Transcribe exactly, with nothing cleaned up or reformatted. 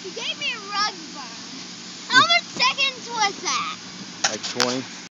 You gave me a rug burn. How much seconds was that? Like twenty.